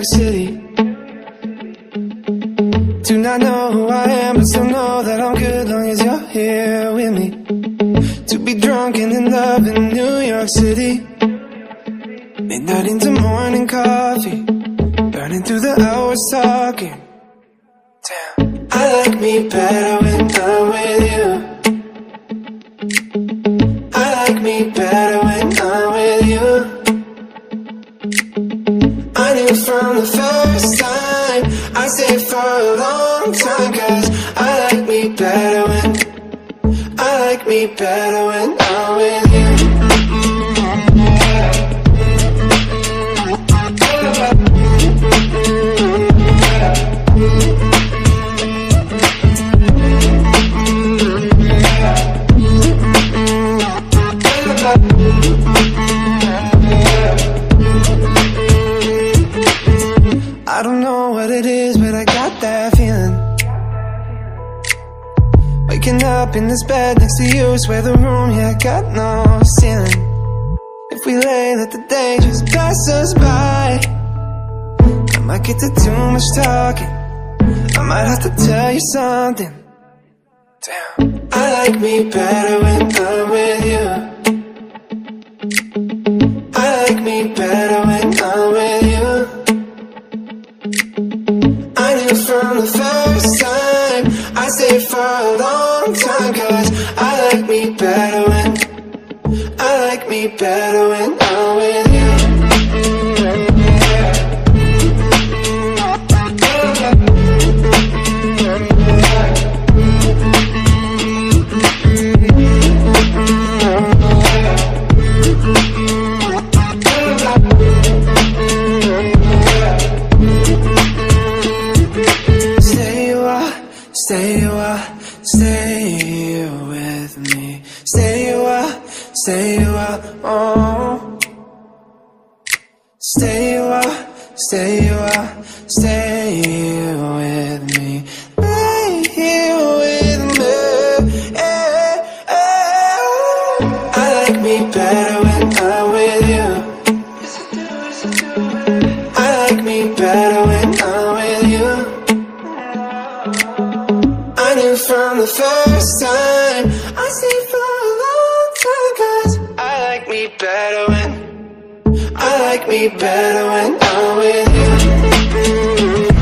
City. Do not know who I am, but still know that I'm good long as you're here with me. To be drunk and in love in New York City. Midnight into morning coffee, burning through the hours talking. Damn, I like me better when I'm with you. I like me better when I'm with you. I knew from the first time I stayed for a long time, 'cause I like me better when I'm with you. I don't know what it is, but I got that feeling. Waking up in this bed next to you, swear the room, yeah, got no ceiling. If we lay, let the day just pass us by. I might get to too much talking, I might have to tell you something. Damn, I like me better when I'm with you. I like me better when I'm with you. I knew from the first time I stayed for a long time, 'cause I like me better when I'm with you. Stay with me. Stay a while, oh. Stay a while, stay with me. Stay here with me. I like me better when I'm with you. I like me better when I'm with you. I knew from the first time I stayed for a long time, 'cause I like me better when I'm with you.